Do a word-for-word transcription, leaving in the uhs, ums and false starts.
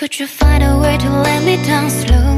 Could you find a way to let me down slow?